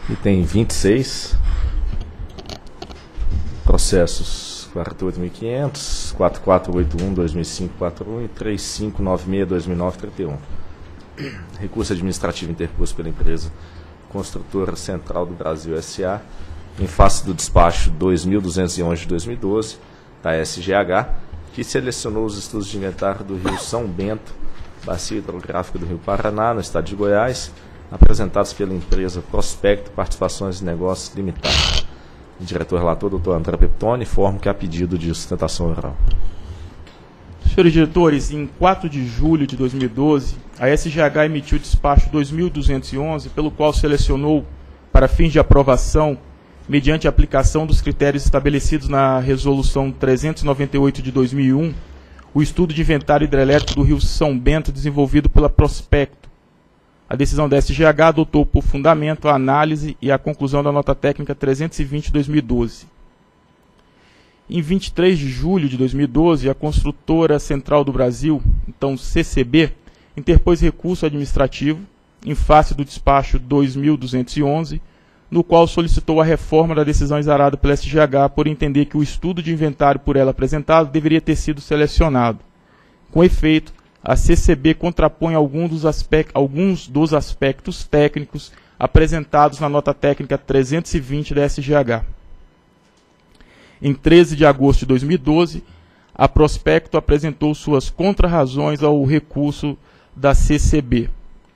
Item 26, processos 48.500, 4481-2005-41 e 3596-2009-31. Recurso administrativo interposto pela empresa Construtora Central do Brasil S.A. em face do despacho 2211 de 2012 da SGH, que selecionou os estudos de inventário do Rio São Bento, bacia hidrográfica do Rio Paraná, no estado de Goiás, apresentados pela empresa Prospecto Participações e Negócios Limitada. O diretor-relator, Dr. André Peptoni, informa que há pedido de sustentação oral. Senhores diretores, em 4 de julho de 2012, a SGH emitiu o despacho 2211, pelo qual selecionou, para fins de aprovação, mediante a aplicação dos critérios estabelecidos na Resolução 398 de 2001, o estudo de inventário hidrelétrico do Rio São Bento desenvolvido pela Prospecto. A decisão da SGH adotou por fundamento a análise e a conclusão da nota técnica 320 de 2012. Em 23 de julho de 2012, a Construtora Central do Brasil, então CCB, interpôs recurso administrativo em face do despacho 2211, no qual solicitou a reforma da decisão exarada pela SGH por entender que o estudo de inventário por ela apresentado deveria ter sido selecionado. Com efeito, a CCB contrapõe alguns dos aspectos técnicos apresentados na nota técnica 320 da SGH. Em 13 de agosto de 2012, a Prospecto apresentou suas contrarrazões ao recurso da CCB.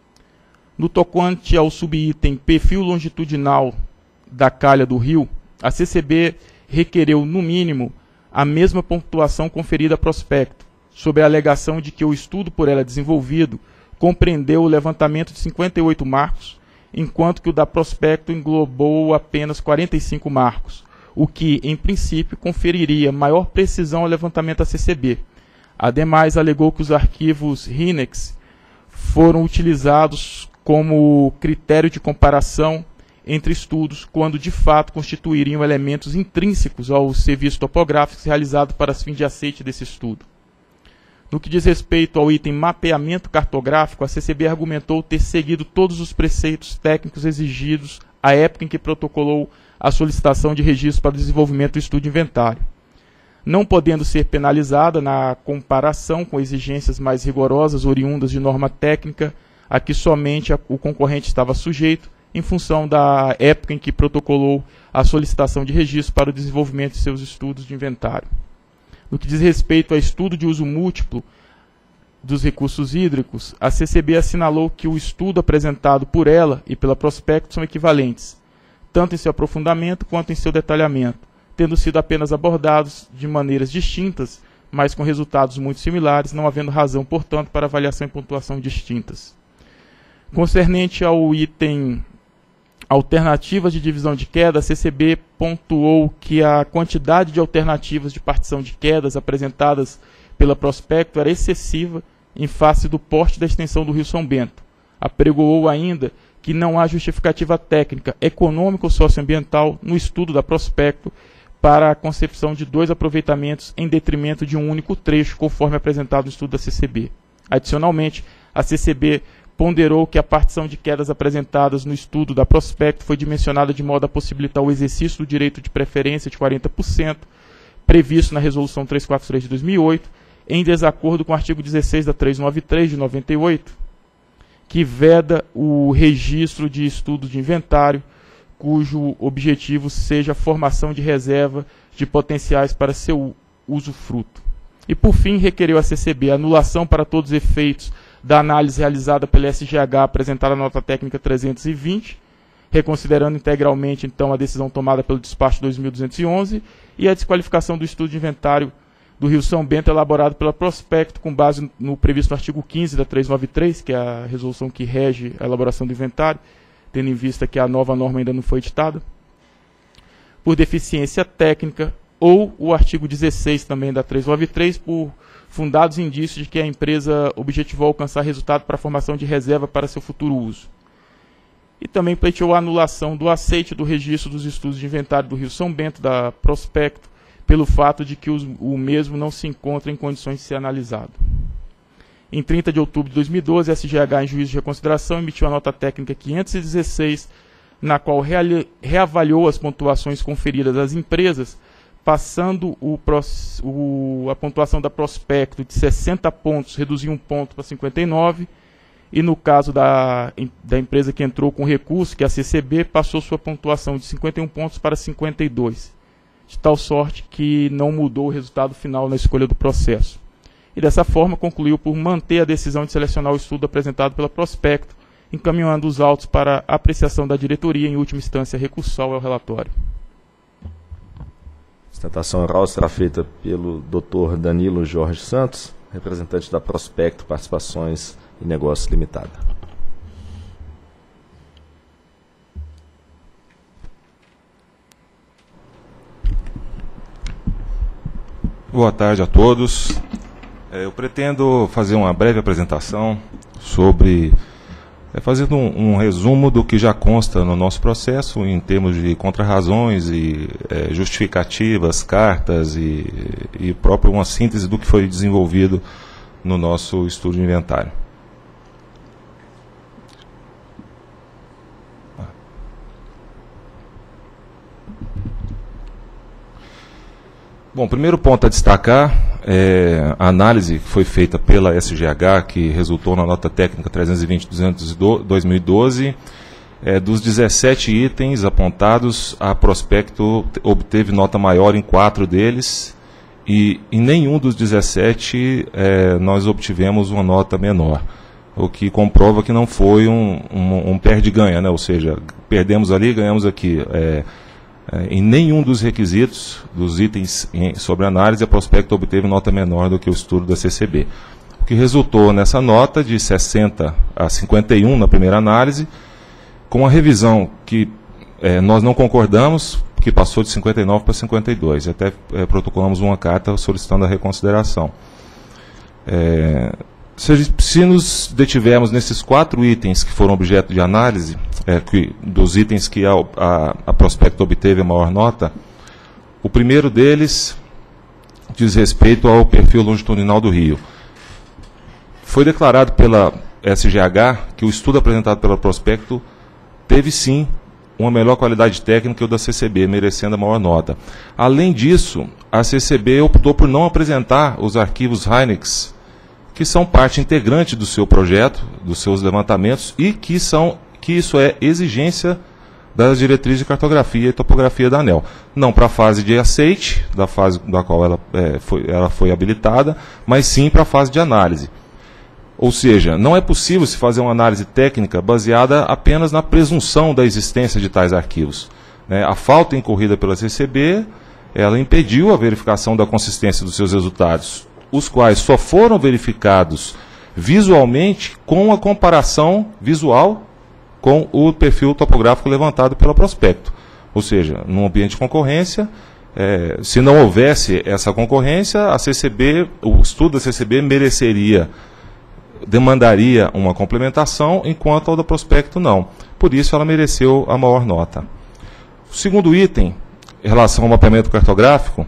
No tocante ao subitem perfil longitudinal da calha do rio, a CCB requereu, no mínimo, a mesma pontuação conferida à Prospecto, sob a alegação de que o estudo por ela desenvolvido compreendeu o levantamento de 58 marcos, enquanto que o da Prospecto englobou apenas 45 marcos, o que, em princípio, conferiria maior precisão ao levantamento da CCB. Ademais, alegou que os arquivos RINEX foram utilizados como critério de comparação entre estudos, quando de fato constituiriam elementos intrínsecos ao serviço topográfico realizado para fins de aceite desse estudo. No que diz respeito ao item mapeamento cartográfico, a CCB argumentou ter seguido todos os preceitos técnicos exigidos à época em que protocolou a solicitação de registro para o desenvolvimento do estudo de inventário, não podendo ser penalizada na comparação com exigências mais rigorosas oriundas de norma técnica a que somente o concorrente estava sujeito, em função da época em que protocolou a solicitação de registro para o desenvolvimento de seus estudos de inventário. No que diz respeito a estudo de uso múltiplo dos recursos hídricos, a CCB assinalou que o estudo apresentado por ela e pela Prospecto são equivalentes, tanto em seu aprofundamento quanto em seu detalhamento, tendo sido apenas abordados de maneiras distintas, mas com resultados muito similares, não havendo razão, portanto, para avaliação e pontuação distintas. Concernente ao item alternativas de divisão de queda, a CCB pontuou que a quantidade de alternativas de partição de quedas apresentadas pela Prospecto era excessiva em face do porte da extensão do Rio São Bento. Apregoou ainda que não há justificativa técnica, econômica ou socioambiental no estudo da Prospecto para a concepção de 2 aproveitamentos em detrimento de um único trecho, conforme apresentado no estudo da CCB. Adicionalmente, a CCB ponderou que a partição de quedas apresentadas no estudo da Prospecto foi dimensionada de modo a possibilitar o exercício do direito de preferência de 40%, previsto na Resolução 343 de 2008, em desacordo com o artigo 16 da 393 de 98, que veda o registro de estudos de inventário, cujo objetivo seja a formação de reserva de potenciais para seu usufruto. E, por fim, requereu à CCB a anulação para todos os efeitos da análise realizada pela SGH apresentada na nota técnica 320, reconsiderando integralmente, então, a decisão tomada pelo despacho 2211 e a desqualificação do estudo de inventário do Rio São Bento elaborado pela Prospecto com base no previsto no artigo 15 da 393, que é a resolução que rege a elaboração do inventário, tendo em vista que a nova norma ainda não foi editada, por deficiência técnica, ou o artigo 16 também da 393, por fundados indícios de que a empresa objetivou alcançar resultado para a formação de reserva para seu futuro uso. E também pleiteou a anulação do aceite do registro dos estudos de inventário do Rio São Bento, da Prospecto, pelo fato de que o mesmo não se encontra em condições de ser analisado. Em 30 de outubro de 2012, a SGH, em juízo de reconsideração, emitiu a nota técnica 516, na qual reavaliou as pontuações conferidas às empresas, passando a pontuação da Prospecto de 60 pontos, reduziu 1 ponto para 59, e no caso da empresa que entrou com recurso, que é a CCB, passou sua pontuação de 51 pontos para 52, de tal sorte que não mudou o resultado final na escolha do processo. E dessa forma concluiu por manter a decisão de selecionar o estudo apresentado pela Prospecto, encaminhando os autos para apreciação da diretoria, em última instância recursal ao relatório. A sustentação oral será feita pelo Dr. Danilo Jorge Santos, representante da Prospecto Participações e Negócios Limitada. Boa tarde a todos. Eu pretendo fazer uma breve apresentação sobre, fazendo um resumo do que já consta no nosso processo em termos de contrarrazões e justificativas, cartas e próprio uma síntese do que foi desenvolvido no nosso estudo de inventário. Bom, primeiro ponto a destacar é a análise que foi feita pela SGH, que resultou na nota técnica 320/2012, dos 17 itens apontados, a Prospecto obteve nota maior em 4 deles, e em nenhum dos 17 nós obtivemos uma nota menor, o que comprova que não foi um perde-ganha, né? Ou seja, perdemos ali, ganhamos aqui. Em nenhum dos requisitos dos itens sobre análise, a Prospecto obteve nota menor do que o estudo da CCB. O que resultou nessa nota de 60 a 51 na primeira análise, com a revisão que nós não concordamos, que passou de 59 para 52. Até protocolamos uma carta solicitando a reconsideração. Se nos detivermos nesses 4 itens que foram objeto de análise, dos itens que a Prospecto obteve a maior nota, o primeiro deles diz respeito ao perfil longitudinal do rio. Foi declarado pela SGH que o estudo apresentado pela Prospecto teve sim uma melhor qualidade técnica que o da CCB, merecendo a maior nota. Além disso, a CCB optou por não apresentar os arquivos Heinex, que são parte integrante do seu projeto, dos seus levantamentos, e que isso é exigência das diretrizes de cartografia e topografia da ANEEL. Não para a fase de aceite, da fase da qual ela foi habilitada, mas sim para a fase de análise. Ou seja, não é possível se fazer uma análise técnica baseada apenas na presunção da existência de tais arquivos. A falta incorrida pela CCB, ela impediu a verificação da consistência dos seus resultados, os quais só foram verificados visualmente com a comparação visual com o perfil topográfico levantado pela Prospecto. Ou seja, num ambiente de concorrência, se não houvesse essa concorrência, o estudo da CCB demandaria uma complementação, enquanto ao da Prospecto não. Por isso ela mereceu a maior nota. O segundo item, em relação ao mapeamento cartográfico,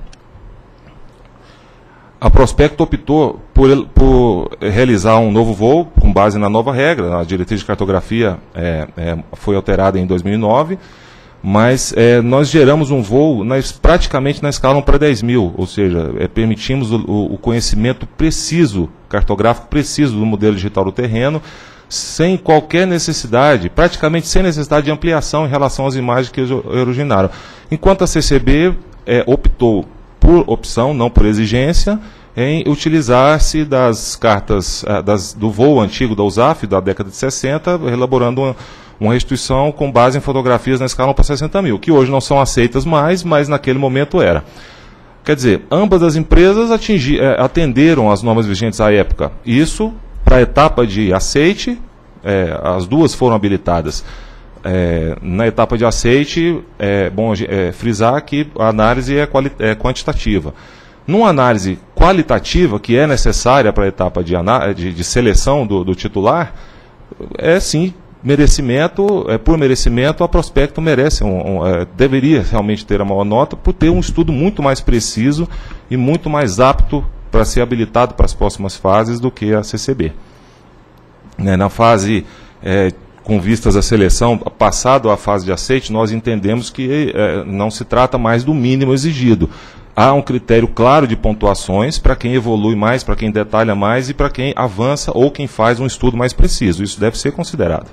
a Prospecto optou por realizar um novo voo com base na nova regra. A diretriz de cartografia foi alterada em 2009, mas nós geramos um voo praticamente na escala 1/10.000, ou seja, permitimos o conhecimento preciso, cartográfico preciso do modelo digital do terreno, sem qualquer necessidade, praticamente sem necessidade de ampliação em relação às imagens que originaram. Enquanto a CCB optou por opção, não por exigência, em utilizar-se das cartas do voo antigo da USAF, da década de 60, elaborando uma restituição com base em fotografias na escala 1/60.000, que hoje não são aceitas mais, mas naquele momento era. Quer dizer, ambas as empresas atenderam às normas vigentes à época. Isso, para a etapa de aceite, as duas foram habilitadas. Na etapa de aceite, é bom frisar que a análise é quantitativa. Numa análise qualitativa, que é necessária para a etapa de seleção do titular, sim, merecimento, por merecimento, a Prospecto merece, deveria realmente ter a maior nota, por ter um estudo muito mais preciso e muito mais apto para ser habilitado para as próximas fases do que a CCB. Na fase com vistas à seleção, passado a fase de aceite, nós entendemos que não se trata mais do mínimo exigido. Há um critério claro de pontuações para quem evolui mais, para quem detalha mais e para quem avança ou quem faz um estudo mais preciso. Isso deve ser considerado.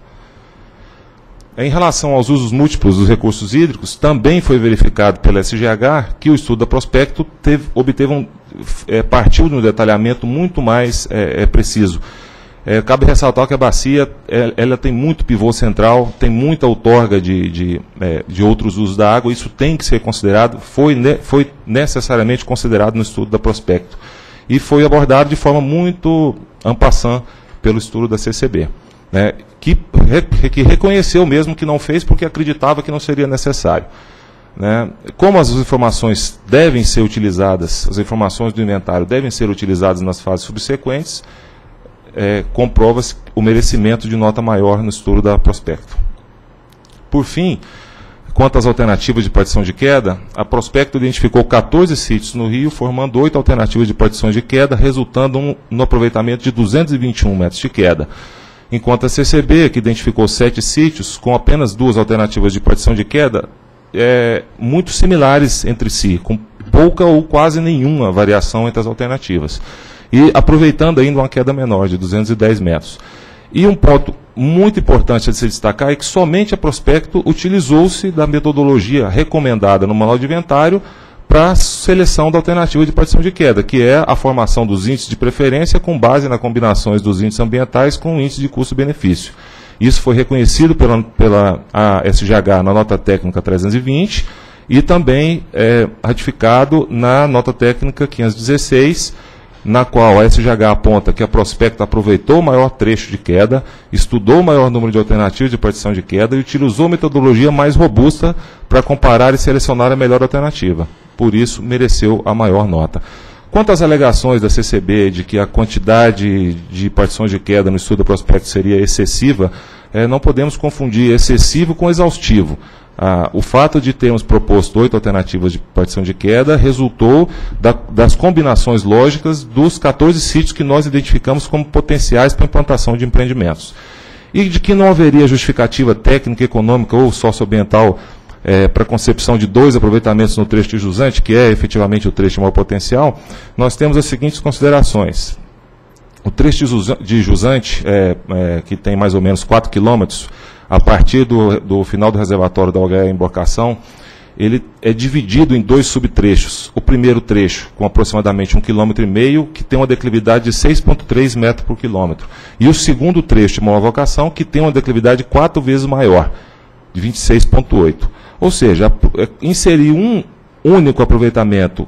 Em relação aos usos múltiplos dos recursos hídricos, também foi verificado pela SGH que o estudo da Prospecto partiu de um detalhamento muito mais preciso. Cabe ressaltar que a bacia ela tem muito pivô central, tem muita outorga de outros usos da água, isso tem que ser considerado, foi necessariamente considerado no estudo da Prospecto. E foi abordado de forma muito en passant pelo estudo da CCB, né, que reconheceu mesmo que não fez porque acreditava que não seria necessário. Né? Como as informações devem ser utilizadas, as informações do inventário devem ser utilizadas nas fases subsequentes, comprova-se o merecimento de nota maior no estudo da Prospecto. Por fim, quanto às alternativas de partição de queda, a Prospecto identificou 14 sítios no Rio, formando 8 alternativas de partições de queda, resultando no aproveitamento de 221 metros de queda. Enquanto a CCB, que identificou 7 sítios, com apenas 2 alternativas de partição de queda, muito similares entre si, com pouca ou quase nenhuma variação entre as alternativas. E aproveitando ainda uma queda menor, de 210 metros. E um ponto muito importante a se destacar é que somente a Prospecto utilizou-se da metodologia recomendada no Manual de Inventário para a seleção da alternativa de partição de queda, que é a formação dos índices de preferência com base nas combinações dos índices ambientais com o índice de custo-benefício. Isso foi reconhecido pela SGH na nota técnica 320 e também ratificado na nota técnica 516, na qual a SGH aponta que a Prospecto aproveitou o maior trecho de queda, estudou o maior número de alternativas de partição de queda e utilizou metodologia mais robusta para comparar e selecionar a melhor alternativa. Por isso, mereceu a maior nota. Quanto às alegações da CCB de que a quantidade de partições de queda no estudo da Prospecto seria excessiva, não podemos confundir excessivo com exaustivo. O fato de termos proposto 8 alternativas de partição de queda resultou das combinações lógicas dos 14 sítios que nós identificamos como potenciais para implantação de empreendimentos. E de que não haveria justificativa técnica, econômica ou socioambiental para a concepção de 2 aproveitamentos no trecho de jusante, que é efetivamente o trecho de maior potencial, nós temos as seguintes considerações. O trecho de jusante, que tem mais ou menos 4 quilômetros, a partir do final do reservatório da OGE Embarcação, ele é dividido em 2 subtrechos. O primeiro trecho, com aproximadamente 1,5 km, que tem uma declividade de 6,3 metros por quilômetro. E o segundo trecho de maior vocação, que tem uma declividade 4 vezes maior, de 26,8. Ou seja, inserir um único aproveitamento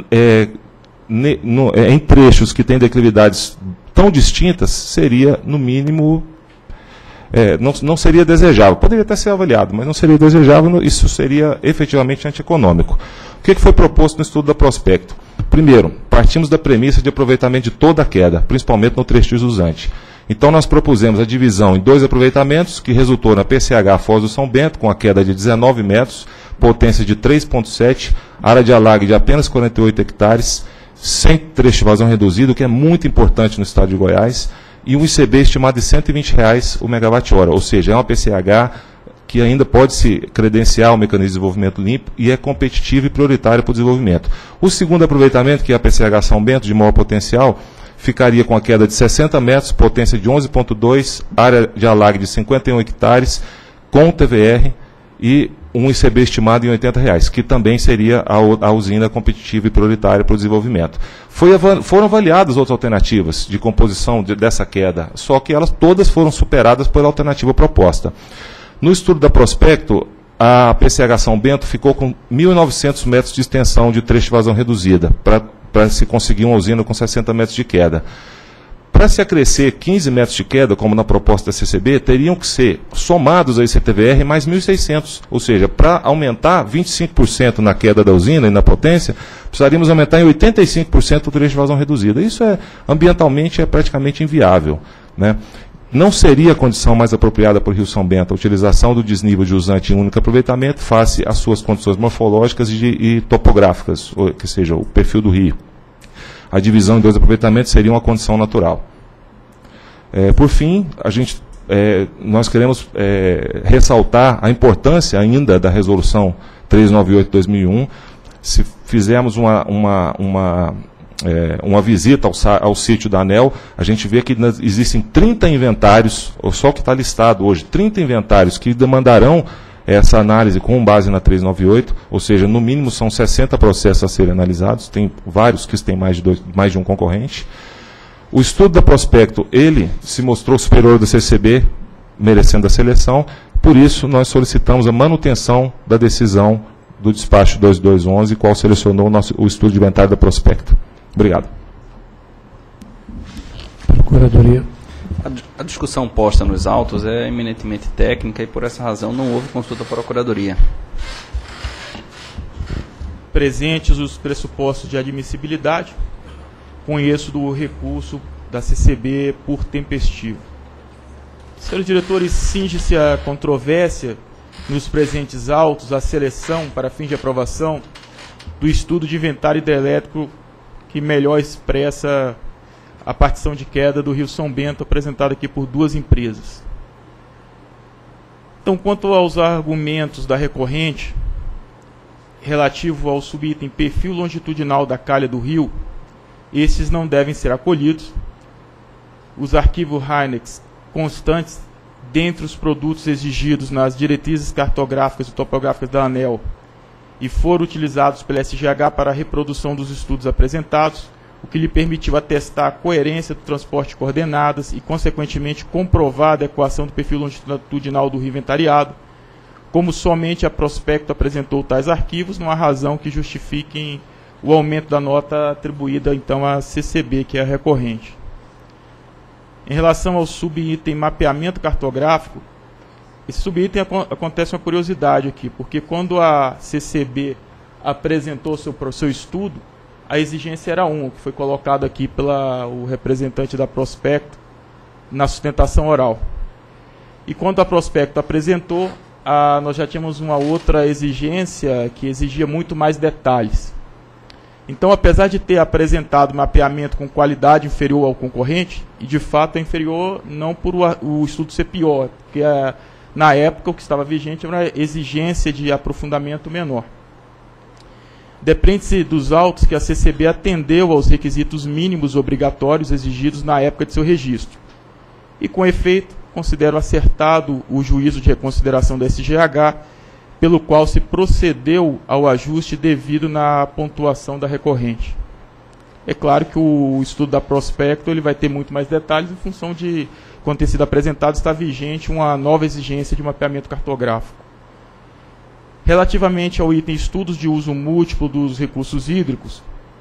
em trechos que têm declividades tão distintas seria, no mínimo, não seria desejável. Poderia até ser avaliado, mas não seria desejável, isso seria efetivamente antieconômico. O que foi proposto no estudo da Prospecto? Primeiro, partimos da premissa de aproveitamento de toda a queda, principalmente no trecho de jusante. Então nós propusemos a divisão em 2 aproveitamentos, que resultou na PCH Foz do São Bento, com a queda de 19 metros, potência de 3,7, área de alague de apenas 48 hectares, sem trecho de vazão reduzido, que é muito importante no estado de Goiás, e um ICB estimado de R$ 120 o megawatt-hora, ou seja, é uma PCH que ainda pode se credenciar ao mecanismo de desenvolvimento limpo e é competitivo e prioritário para o desenvolvimento. O segundo aproveitamento, que é a PCH São Bento, de maior potencial, ficaria com a queda de 60 metros, potência de 11,2, área de alague de 51 hectares, com TVR e um ICB estimado em R$ 80, que também seria a usina competitiva e prioritária para o desenvolvimento. Foram avaliadas outras alternativas de composição dessa queda, só que elas todas foram superadas pela alternativa proposta. No estudo da Prospecto, a PCH São Bento ficou com 1.900 metros de extensão de trecho de vazão reduzida, para se conseguir uma usina com 60 metros de queda. Para se acrescer 15 metros de queda, como na proposta da CCB, teriam que ser somados a ICTVR mais 1.600. Ou seja, para aumentar 25% na queda da usina e na potência, precisaríamos aumentar em 85% o trecho de vazão reduzida. Isso ambientalmente é praticamente inviável, né? Não seria a condição mais apropriada para o Rio São Bento a utilização do desnível de jusante em único aproveitamento face às suas condições morfológicas e topográficas, que seja o perfil do rio. A divisão em 2 aproveitamentos seria uma condição natural. Por fim, a gente nós queremos ressaltar a importância ainda da resolução 398/2001. Se fizermos uma visita ao sítio da ANEEL, a gente vê que existem 30 inventários, só o que está listado hoje, 30 inventários que demandarão essa análise com base na 398, ou seja, no mínimo são 60 processos a serem analisados, tem vários que têm mais de um concorrente. O estudo da Prospecto, ele se mostrou superior do CCB, merecendo a seleção, por isso nós solicitamos a manutenção da decisão do despacho 2211, qual selecionou o estudo de inventário da Prospecto. Obrigado. Procuradoria. A discussão posta nos autos é eminentemente técnica e, por essa razão, não houve consulta à Procuradoria. Presentes os pressupostos de admissibilidade, conheço do recurso da CCB por tempestivo. Senhores diretores, cinge-se a controvérsia nos presentes autos a seleção para fins de aprovação do estudo de inventário hidrelétrico que melhor expressa a partição de queda do Rio São Bento, apresentada aqui por duas empresas. Então, quanto aos argumentos da recorrente, relativo ao subitem perfil longitudinal da calha do rio, estes não devem ser acolhidos. Os arquivos Heinex constantes dentre os produtos exigidos nas diretrizes cartográficas e topográficas da ANEEL e foram utilizados pela SGH para a reprodução dos estudos apresentados, o que lhe permitiu atestar a coerência do transporte de coordenadas e, consequentemente, comprovar a adequação do perfil longitudinal do rio inventariado. Como somente a Prospecto apresentou tais arquivos, não há razão que justifiquem o aumento da nota atribuída, então, à CCB, que é a recorrente. Em relação ao subitem mapeamento cartográfico, esse subitem acontece uma curiosidade aqui, porque quando a CCB apresentou seu estudo, a exigência era 1, que foi colocado aqui pelo representante da Prospecto na sustentação oral. E quando a Prospecto apresentou, nós já tínhamos uma outra exigência que exigia muito mais detalhes. Então, apesar de ter apresentado mapeamento com qualidade inferior ao concorrente, e de fato é inferior não por o estudo ser pior, porque na época o que estava vigente era uma exigência de aprofundamento menor. Depende-se dos autos que a CCB atendeu aos requisitos mínimos obrigatórios exigidos na época de seu registro. E, com efeito, considero acertado o juízo de reconsideração da SGH, pelo qual se procedeu ao ajuste devido na pontuação da recorrente. É claro que o estudo da Prospecto ele vai ter muito mais detalhes em função de, quando ter sido apresentado, está vigente uma nova exigência de mapeamento cartográfico. Relativamente ao item estudos de uso múltiplo dos recursos hídricos,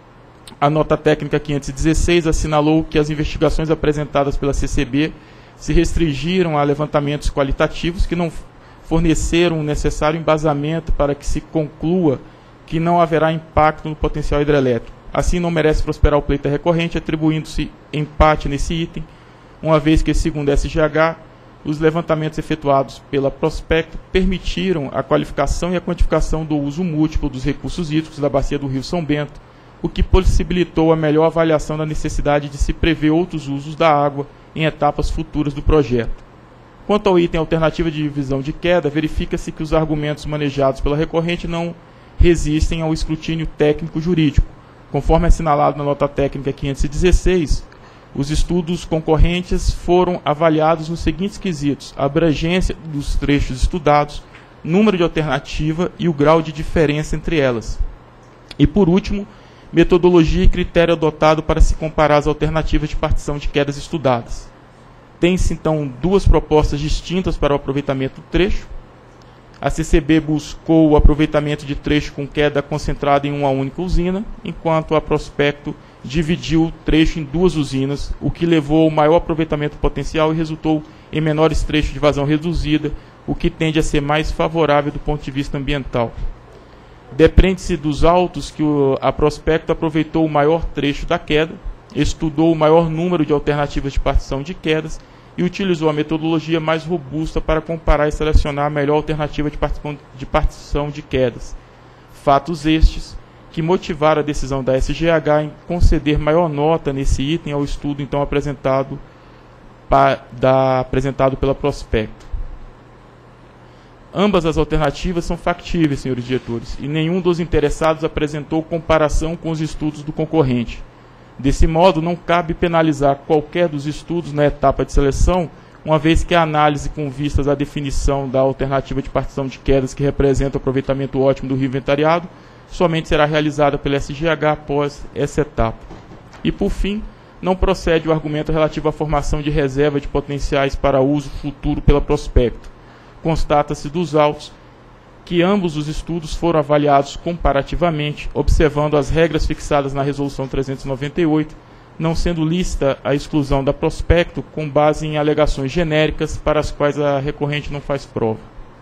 a nota técnica 516 assinalou que as investigações apresentadas pela CCB se restringiram a levantamentos qualitativos que não forneceram o necessário embasamento para que se conclua que não haverá impacto no potencial hidrelétrico. Assim, não merece prosperar o pleito recorrente, atribuindo-se empate nesse item, uma vez que, segundo a SGH, os levantamentos efetuados pela Prospecto permitiram a qualificação e a quantificação do uso múltiplo dos recursos hídricos da bacia do Rio São Bento, o que possibilitou a melhor avaliação da necessidade de se prever outros usos da água em etapas futuras do projeto. Quanto ao item alternativa de divisão de queda, verifica-se que os argumentos manejados pela recorrente não resistem ao escrutínio técnico-jurídico. Conforme assinalado na nota técnica 516, os estudos concorrentes foram avaliados nos seguintes quesitos: a abrangência dos trechos estudados, número de alternativa e o grau de diferença entre elas. E, por último, metodologia e critério adotado para se comparar as alternativas de partição de quedas estudadas. Tem-se, então, duas propostas distintas para o aproveitamento do trecho. A CCB buscou o aproveitamento de trecho com queda concentrada em uma única usina, enquanto a Prospecto dividiu o trecho em duas usinas, o que levou ao maior aproveitamento potencial e resultou em menores trechos de vazão reduzida, o que tende a ser mais favorável do ponto de vista ambiental. Depende-se dos autos que a Prospecto aproveitou o maior trecho da queda, estudou o maior número de alternativas de partição de quedas e utilizou a metodologia mais robusta para comparar e selecionar a melhor alternativa de partição de quedas. Fatos estes que motivaram a decisão da SGH em conceder maior nota nesse item ao estudo então apresentado apresentado pela prospecto. Ambas as alternativas são factíveis, senhores diretores, e nenhum dos interessados apresentou comparação com os estudos do concorrente. Desse modo, não cabe penalizar qualquer dos estudos na etapa de seleção, uma vez que a análise com vistas à definição da alternativa de partição de quedas que representa o aproveitamento ótimo do rio inventariado somente será realizada pela SGH após essa etapa. E, por fim, não procede o argumento relativo à formação de reserva de potenciais para uso futuro pela prospecto. Constata-se dos autos que ambos os estudos foram avaliados comparativamente, observando as regras fixadas na Resolução 398, não sendo lícita a exclusão da prospecto com base em alegações genéricas para as quais a recorrente não faz prova.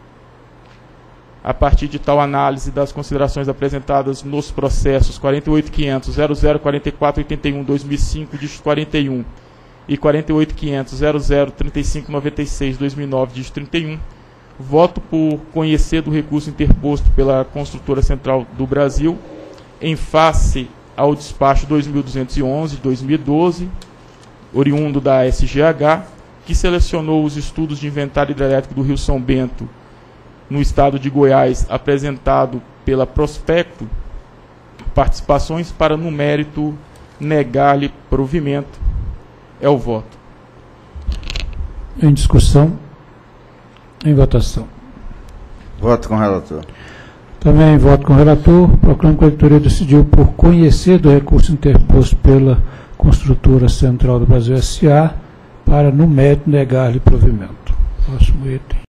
A partir de tal análise das considerações apresentadas nos processos 48.500, 004481, 2005, dígito 41 e 48.500, 003596, 2009, dígito 31, voto por conhecer do recurso interposto pela Construtora Central do Brasil em face ao despacho 2211 de 2012, oriundo da SGH, que selecionou os estudos de inventário hidrelétrico do Rio São Bento no estado de Goiás, apresentado pela prospecto, participações para, no mérito, negar-lhe provimento. É o voto. Em discussão. Em votação. Voto com o relator. Também voto com o relator. Proclamo que a editoria decidiu por conhecer do recurso interposto pela Construtora Central do Brasil S.A. para, no mérito, negar-lhe provimento. Próximo item.